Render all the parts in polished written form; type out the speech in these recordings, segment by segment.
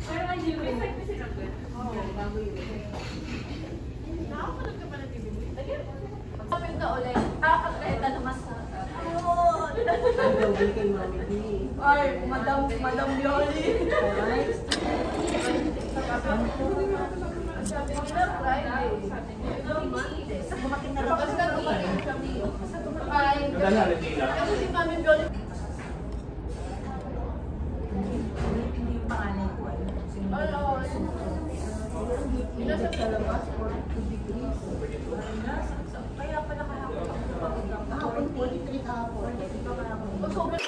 Parang ang yung effect kasi lang good. Oo, bago yun. Nakakapalag ka pa ng TV mo. Kapag ka ulit, nakakakreta na mas oo. Gawin kay Mami B. Ay, Madam Yoli. Sabi nila Friday. Sabi nila Monday. Bumating na lang. Basta tumating kami. Basta tumating. Kasi si Mami Yoli. Hindi yung panganay ko. Nasa labas, 42 degrees. Kaya pala kahapon. Kahapon, 43 kahapon. Sobrang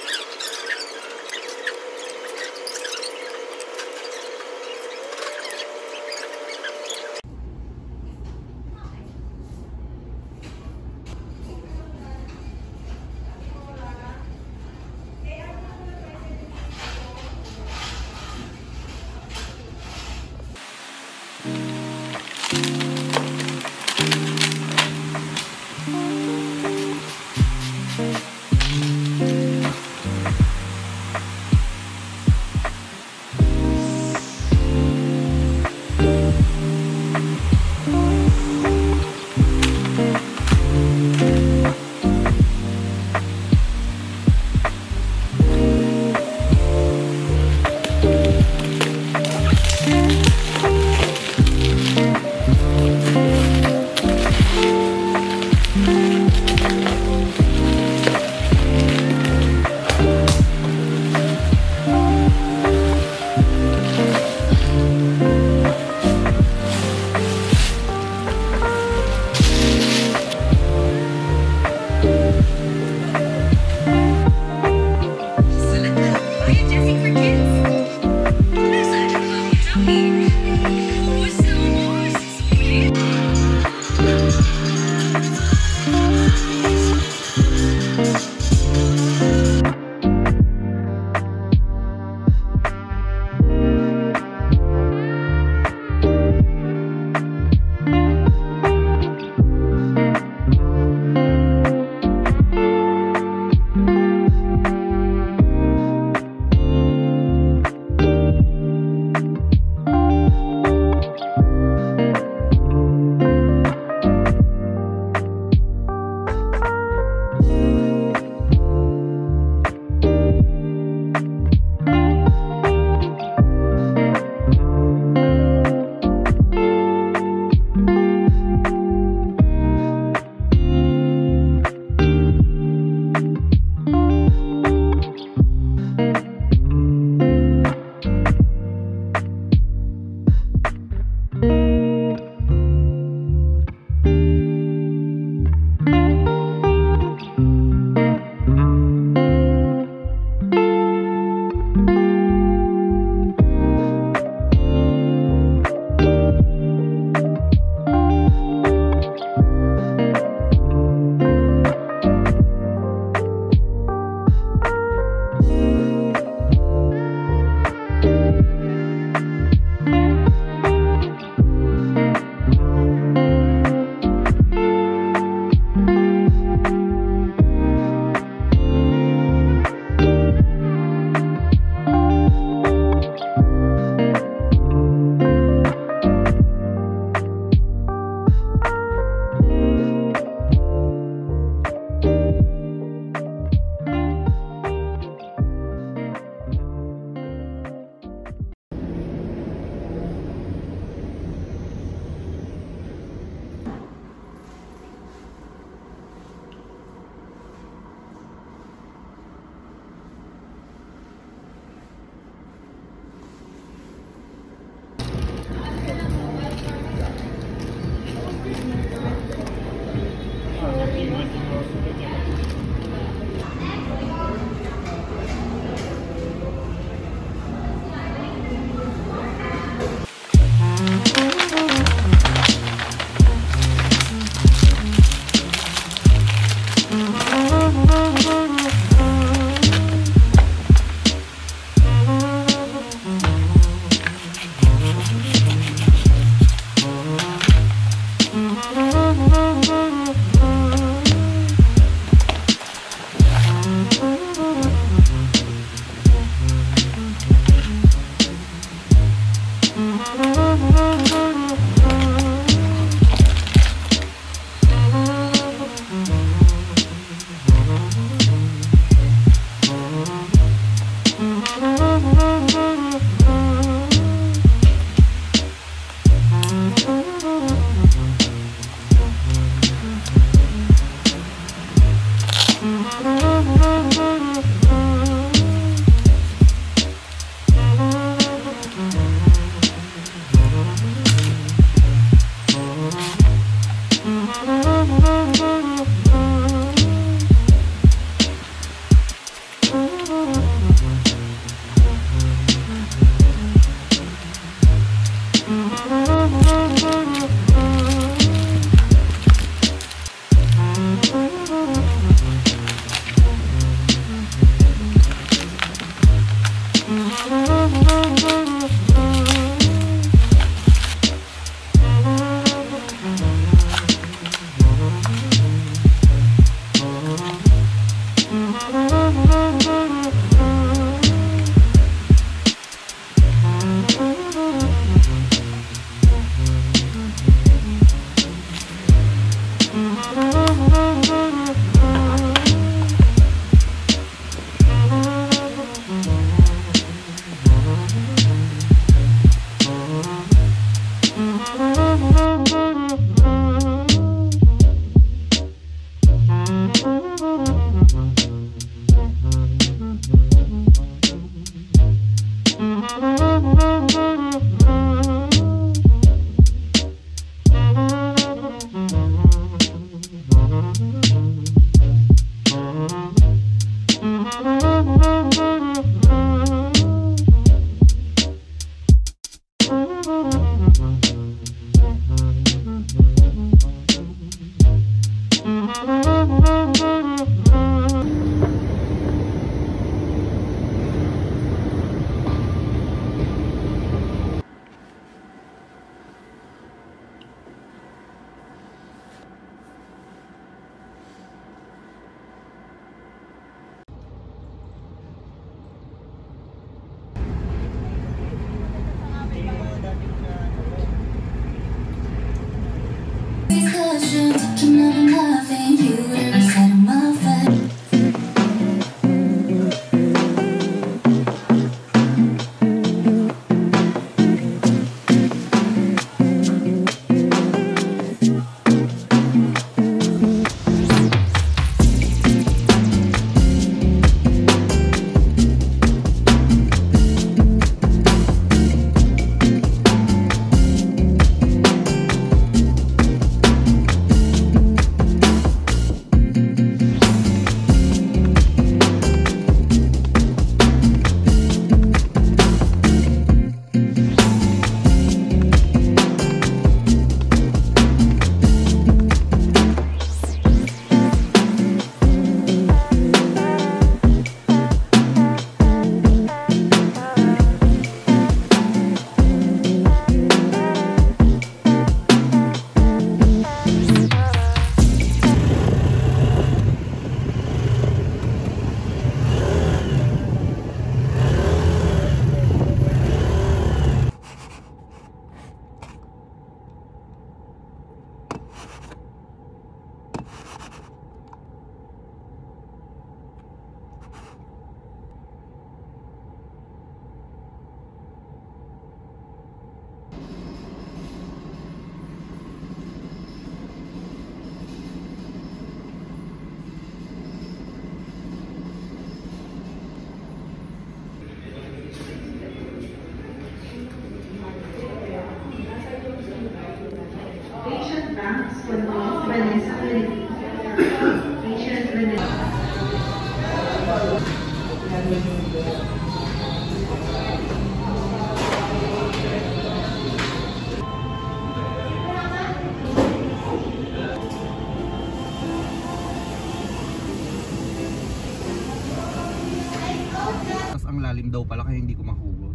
Ang lalim daw pala kaya hindi ko mahugot.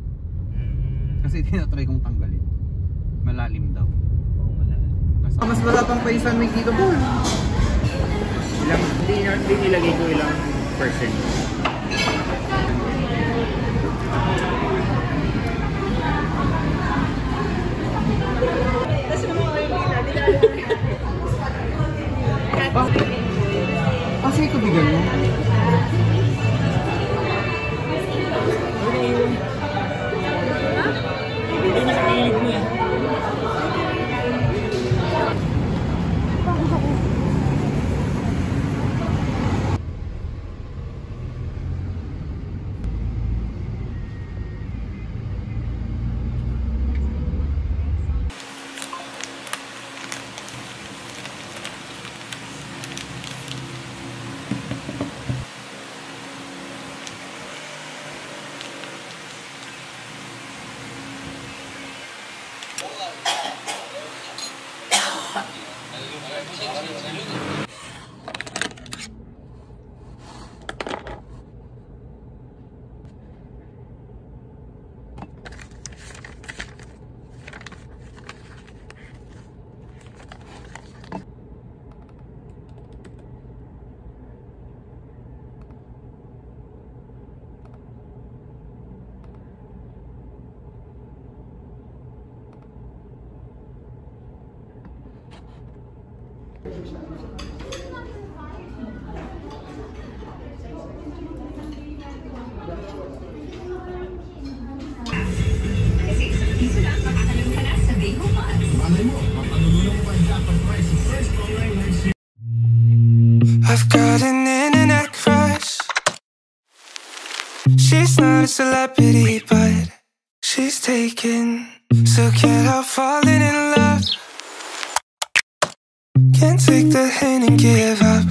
Kasi tinatry kong tanggalin. Malalim daw. Oo, malalim. Mas wala pang paisan may dito po. Hindi nilagay ko ilang percent. Kasi ito bigyan mo. I've got an internet crush. She's not a celebrity, but she's taken. So can't help falling in love. Can't take the hint and give up.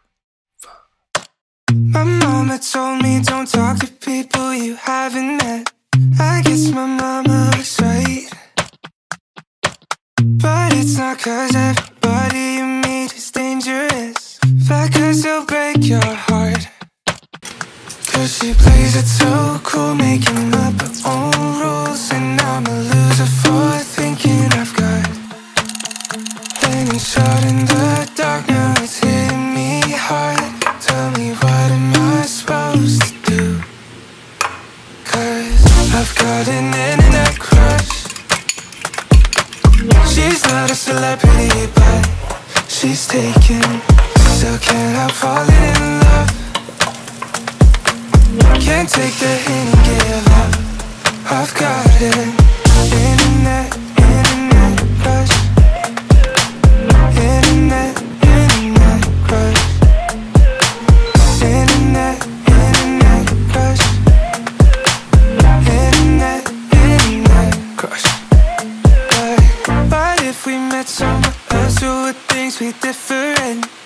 My mama told me don't talk to people you haven't met. I guess my mama was right. But it's not 'cause everybody you meet is dangerous, but 'cause they'll break your heart. 'Cause she plays it so cool, making up her own rules. And I'm a loser for thinking I've got any shot in the dark. Now it's hitting me hard. Tell me, what am I supposed to do? 'Cause I've got an internet crush. She's not a celebrity, but she's taken. Still can't help falling in love. Can't take the hint and give up. I've got an internet crush. Internet crush. Internet crush. Internet crush. But if we met somewhere else, would things be different?